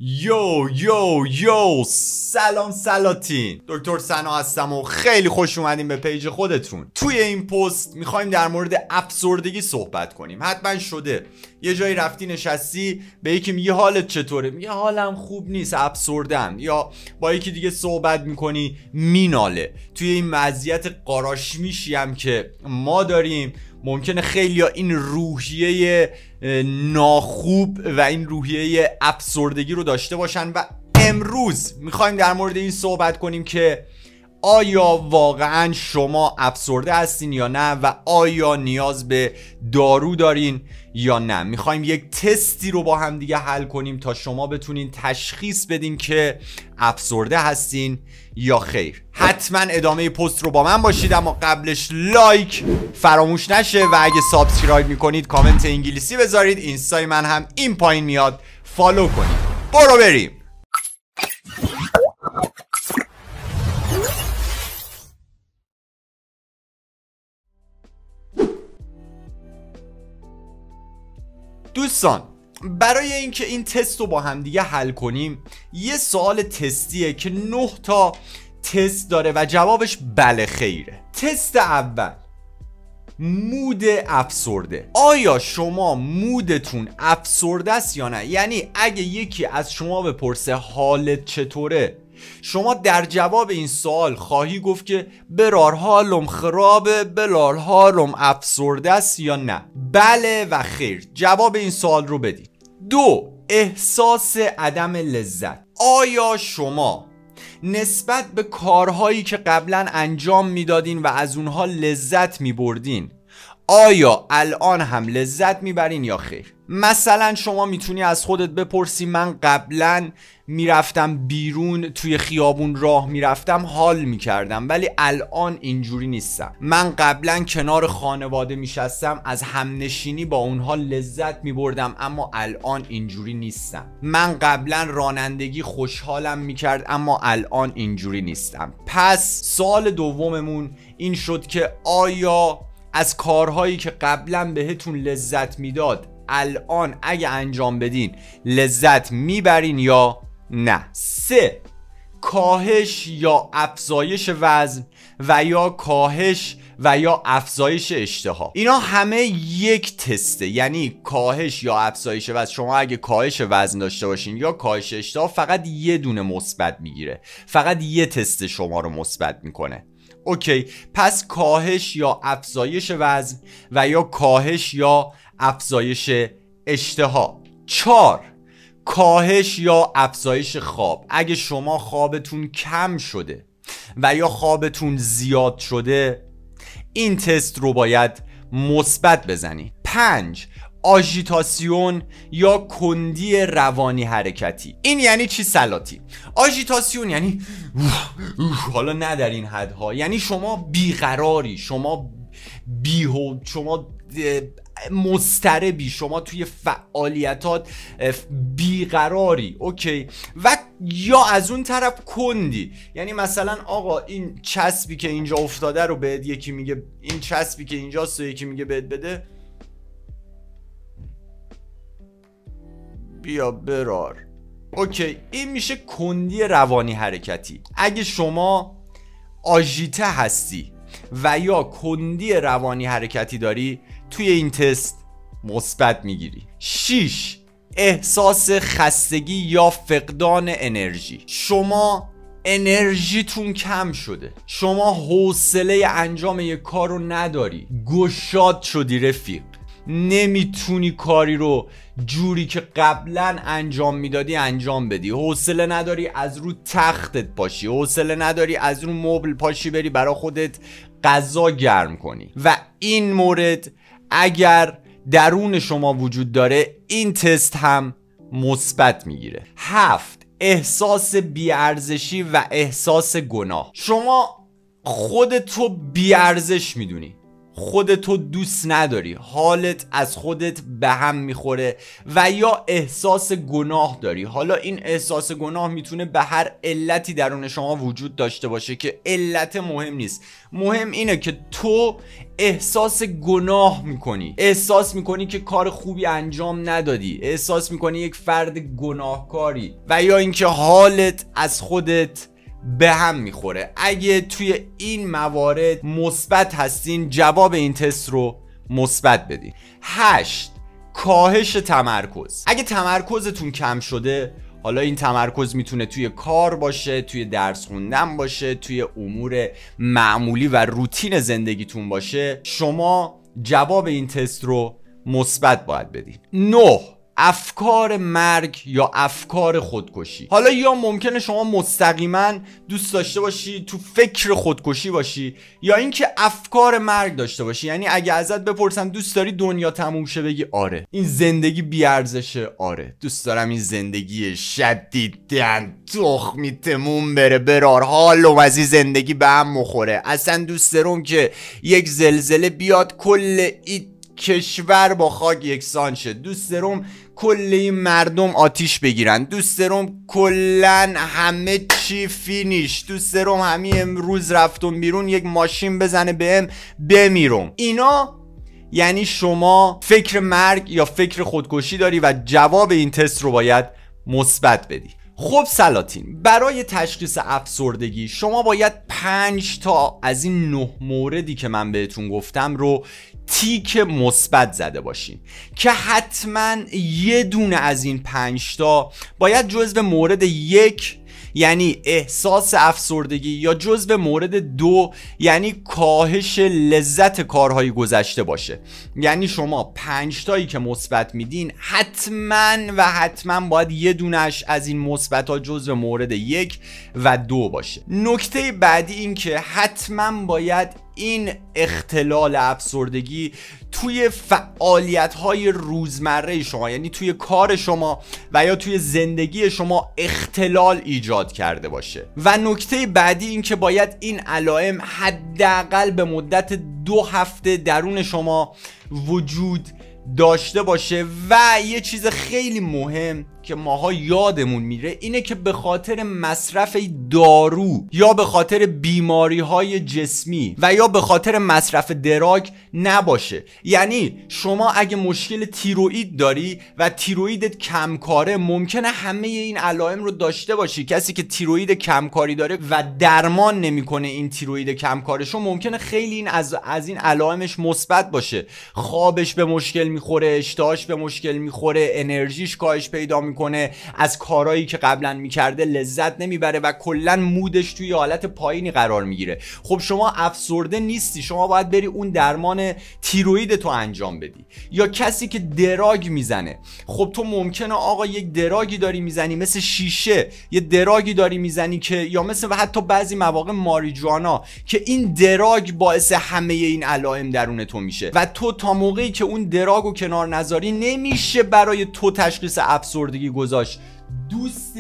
یو سلام سلاطین، دکتر سنا هستم و خیلی خوش اومدیم به پیج خودتون. توی این پست میخوایم در مورد افسردگی صحبت کنیم. حتما شده یه جایی رفتی نشستی به یکی میگه حالت چطوره، میگه حالم خوب نیست افسردم، یا با یکی دیگه صحبت میکنی میناله. توی این وضعیت قاراشمیشی هم که ما داریم ممکنه خیلیا این روحیه ناخوب و این روحیه افسردگی رو داشته باشن و امروز میخوایم در مورد این صحبت کنیم که آیا واقعا شما افسرده هستین یا نه و آیا نیاز به دارو دارین یا نه. میخوایم یک تستی رو با هم دیگه حل کنیم تا شما بتونین تشخیص بدین که افسرده هستین یا خیر. حتما ادامه پست رو با من باشید، اما قبلش لایک فراموش نشه و اگه سابسکرایب میکنید کامنت انگلیسی بذارید. اینستای من هم این پایین میاد، فالو کنید. برو بریم. دوستان، برای اینکه این تست رو با هم دیگه حل کنیم یه سوال تستیه که 9 تا تست داره و جوابش بله خیره. تست اول، مود افسرده. آیا شما مودتون افسرده است یا نه؟ یعنی اگه یکی از شما بپرسه حالت چطوره، شما در جواب این سوال خواهی گفت که برار حالم خرابه، بلال حالم افسرده است یا نه؟ بله و خیر. جواب این سوال رو بدید. 2. احساس عدم لذت. آیا شما نسبت به کارهایی که قبلا انجام میدادین و از اونها لذت میبردین، آیا الان هم لذت میبرین یا خیر؟ مثلا شما میتونی از خودت بپرسی من قبلا میرفتم بیرون توی خیابون راه میرفتم حال میکردم ولی الان اینجوری نیستم. من قبلا کنار خانواده میشستم از همنشینی با اونها لذت میبردم اما الان اینجوری نیستم. من قبلا رانندگی خوشحالم میکرد اما الان اینجوری نیستم. پس سوال دوممون این شد که آیا از کارهایی که قبلا بهتون لذت میداد الان اگه انجام بدین لذت میبرین یا نه؟ 3. کاهش یا افزایش وزن و یا کاهش و یا افزایش اشتها. اینا همه یک تسته، یعنی کاهش یا افزایش وزن. شما اگه کاهش وزن داشته باشین یا کاهش اشتها فقط یه دونه مثبت میگیره، فقط یه تست شما رو مثبت میکنه. اوکی، پس کاهش یا افزایش وزن و یا کاهش یا افزایش اشتها. 4. کاهش یا افزایش خواب. اگه شما خوابتون کم شده و یا خوابتون زیاد شده این تست رو باید مثبت بزنید. 5. آژیتاسیون یا کندی روانی حرکتی. این یعنی چی سلاطی؟ آژیتاسیون یعنی حالا نه در این حدها، یعنی شما بیقراری، شما شما مضطربی، شما توی فعالیتات بیقراری. اوکی، و یا از اون طرف کندی، یعنی مثلا آقا این چسبی که اینجا افتاده رو بهت یکی میگه، این چسبی که اینجاست و یکی میگه بهت بده، بیا برار. اوکی، این میشه کندی روانی حرکتی. اگه شما آژیته هستی و یا کندی روانی حرکتی داری توی این تست مثبت میگیری. 6. احساس خستگی یا فقدان انرژی. شما انرژیتون کم شده، شما حوصله انجام یک کار رو نداری، گشاد شدی رفیق، نمیتونی کاری رو جوری که قبلا انجام میدادی انجام بدی، حوصله نداری از رو تختت پاشی، حوصله نداری از رو مبل پاشی بری برا خودت غذا گرم کنی. و این مورد اگر درون شما وجود داره این تست هم مثبت میگیره. 7. احساس بیارزشی و احساس گناه. شما خودتو بیارزش میدونی، خودتو دوست نداری، حالت از خودت به هم میخوره و یا احساس گناه داری. حالا این احساس گناه میتونه به هر علتی درون شما وجود داشته باشه که علت مهم نیست، مهم اینه که تو احساس گناه میکنی، احساس میکنی که کار خوبی انجام ندادی، احساس میکنی یک فرد گناهکاری و یا اینکه حالت از خودت به هم میخوره. اگه توی این موارد مثبت هستین جواب این تست رو مثبت بدین. 8. کاهش تمرکز. اگه تمرکزتون کم شده، حالا این تمرکز میتونه توی کار باشه، توی درس خوندن باشه، توی امور معمولی و روتین زندگیتون باشه، شما جواب این تست رو مثبت باید بدین. 9. افکار مرگ یا افکار خودکشی. حالا یا ممکنه شما مستقیما دوست داشته باشی تو فکر خودکشی باشی یا اینکه افکار مرگ داشته باشی. یعنی اگه ازت بپرسن دوست داری دنیا تموم شه بگی آره، این زندگی بی‌ارزشه، آره دوست دارم این زندگی شدیداً تخمی تموم بره، برار حالم از این زندگی به هم مخوره، اصلا دوست دارم که یک زلزله بیاد کل این کشور با خاک یکسان شه، دوست دارم کل این مردم آتیش بگیرن، دوست دارم کلن همه چی فینیش، دوست دارم همین امروز رفتم بیرون یک ماشین بزنه بهم بمیرم. اینا یعنی شما فکر مرگ یا فکر خودکشی داری و جواب این تست رو باید مثبت بدی. خب سلاطین، برای تشخیص افسردگی شما باید 5 تا از این 9 موردی که من بهتون گفتم رو تیک مثبت زده باشین که حتما یه دونه از این 5 تا باید جزو مورد 1 یعنی احساس افسردگی یا جزو مورد 2 یعنی کاهش لذت کارهای گذشته باشه. یعنی شما 5 تایی که مثبت میدین حتما باید یه دونش از این مثبت ها جزو مورد 1 و 2 باشه. نکته بعدی این که حتما باید این اختلال افسردگی توی فعالیت‌های روزمره شما، یعنی توی کار شما و یا توی زندگی شما اختلال ایجاد کرده باشه. و نکته بعدی این که باید این علائم حداقل به مدت 2 هفته درون شما وجود داشته باشه. و یه چیز خیلی مهم که ماها یادمون میره اینه که به خاطر مصرف دارو یا به خاطر بیماری های جسمی و یا به خاطر مصرف دراگ نباشه. یعنی شما اگه مشکل تیروئید داری و تیروئیدت کمکاره ممکنه همه این علائم رو داشته باشی. کسی که تیروئید کمکاری داره و درمان نمیکنه این تیروئید کمکارشو ممکنه خیلی این از این علائمش مثبت باشه. خوابش به مشکل میخوره، اشتهاش به مشکل میخوره، انرژیش کاهش پیدا میکنه، از کارهایی که قبلا میکرده لذت نمیبره و کلا مودش توی حالت پایینی قرار میگیره. خب شما افسرده نیستی، شما باید بری اون درمان تیروئید تو انجام بدی. یا کسی که دراگ میزنه، خب تو ممکنه آقا یک دراگی داری میزنی مثل شیشه، یه دراگی داری میزنی که یا مثل حتی بعضی مواقع ماریجوانا که این دراگ باعث همه این علائم درون تو میشه و تو تا موقعی که اون دراگو کنار نذاری نمیشه برای تو تشخیص افسردگی گذاشت. دوست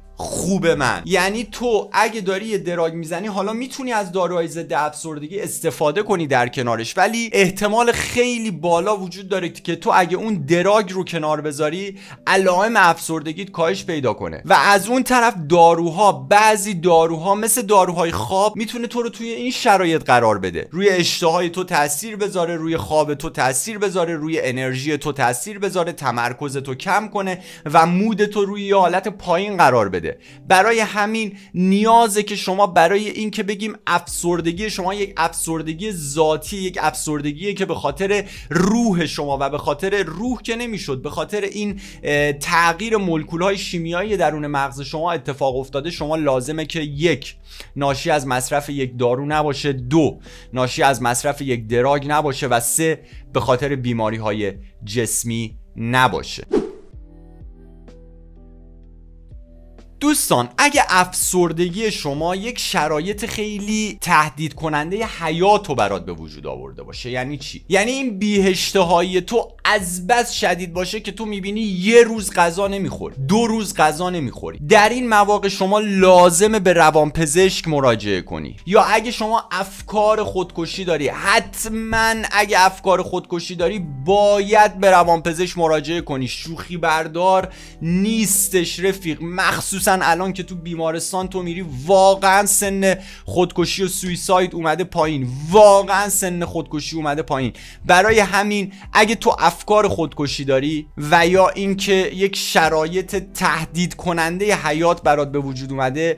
خوب من، یعنی تو اگه داری یه دراگ میزنی حالا میتونی از داروهای ضد افسردگی استفاده کنی در کنارش، ولی احتمال خیلی بالا وجود داره که تو اگه اون دراگ رو کنار بذاری علائم افسردگیت کاهش پیدا کنه. و از اون طرف داروها، بعضی داروها مثل داروهای خواب میتونه تو رو توی این شرایط قرار بده، روی اشتهای تو تاثیر بذاره، روی خواب تو تاثیر بذاره، روی انرژی تو تاثیر بذاره، تمرکز تو کم کنه و مود تو روی یه حالت پایین قرار بده. برای همین نیازه که شما برای این که بگیم افسردگی شما یک افسردگی ذاتی، یک افسردگیه که به خاطر روح شما و به خاطر روح که نمیشد، به خاطر این تغییر مولکول‌های شیمیایی درون مغز شما اتفاق افتاده، شما لازمه که 1 ناشی از مصرف یک دارو نباشه، 2 ناشی از مصرف یک دراگ نباشه و 3 به خاطر بیماری‌های جسمی نباشه. دوستان اگه افسردگی شما یک شرایط خیلی تهدید کننده حیات رو برات به وجود آورده باشه، یعنی چی؟ یعنی این بی‌اشتهایی تو از بس شدید باشه که تو میبینی یه روز غذا نمیخوری، 2 روز غذا نمیخوری. در این مواقع شما لازمه به روانپزشک مراجعه کنی. یا اگه شما افکار خودکشی داری، حتما اگه افکار خودکشی داری باید به روانپزشک مراجعه کنی. شوخی بردار نیستش رفیق، مخصوصا الان که تو بیمارستان تو میری. واقعا سن خودکشی و سویساید اومده پایین، واقعا سن خودکشی اومده پایین. برای همین اگه تو افکار خودکشی داری و یا اینکه یک شرایط تهدید کننده حیات برات به وجود اومده،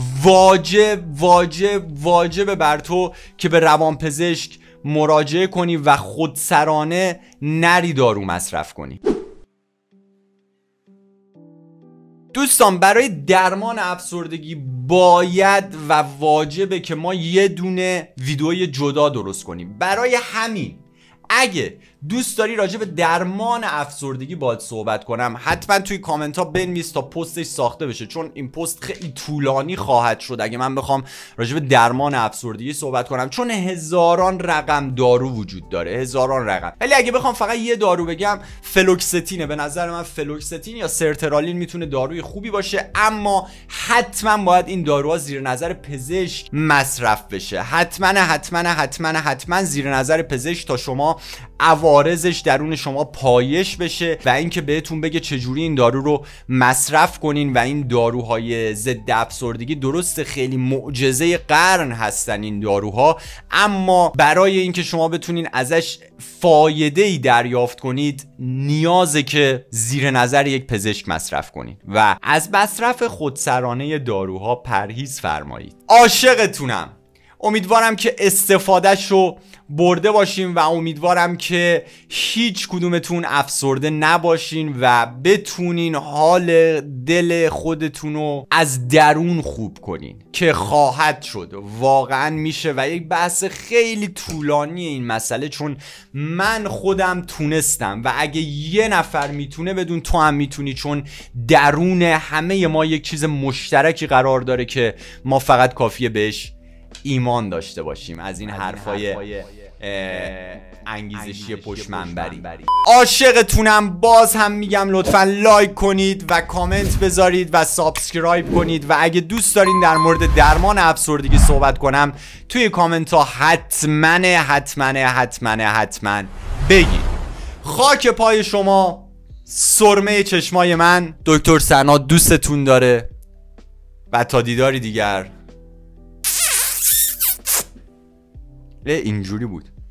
واجب بر تو که به روانپزشک مراجعه کنی و خودسرانه نری دارو مصرف کنی. دوستان برای درمان افسردگی باید و واجبه که ما یه دونه ویدیوی جدا درست کنیم. برای همین اگه دوست داری راجع به درمان افسردگی باید صحبت کنم، حتما توی کامنت ها بنویس تا پستش ساخته بشه، چون این پست خیلی طولانی خواهد شد اگه من بخوام راجع به درمان افسردگی صحبت کنم، چون هزاران رقم دارو وجود داره، هزاران رقم. ولی اگه بخوام فقط یه دارو بگم، فلوکستینه. به نظر من فلوکستین یا سرترالین میتونه داروی خوبی باشه، اما حتما باید این داروها زیر نظر پزشک مصرف بشه. حتما زیر نظر پزشک تا شما عوارضش درون شما پایش بشه و اینکه بهتون بگه چجوری این دارو رو مصرف کنین. و این داروهای ضد افسردگی درست خیلی معجزه قرن هستن این داروها، اما برای اینکه شما بتونین ازش فایده‌ای دریافت کنید نیازه که زیر نظر یک پزشک مصرف کنید و از مصرف خودسرانه داروها پرهیز فرمایید. عاشقتونم. امیدوارم که استفادهش رو برده باشین و امیدوارم که هیچ کدومتون افسرده نباشین و بتونین حال دل خودتون رو از درون خوب کنین که خواهد شد، واقعا میشه. و یک بحث خیلی طولانی این مسئله، چون من خودم تونستم و اگه یه نفر میتونه بدون تو هم میتونی، چون درون همه ما یک چیز مشترکی قرار داره که ما فقط کافیه بهش ایمان داشته باشیم. از این حرفای انگیزشی پشت منبری. عاشقتونم. باز هم میگم لطفا لایک کنید و کامنت بذارید و سابسکرایب کنید و اگه دوست دارین در مورد درمان افسردگی صحبت کنم توی کامنت ها حتما بگید. خاک پای شما، سرمه چشمای من. دکتر سنا دوستتون داره و تا دیداری دیگر. اینجوری بود.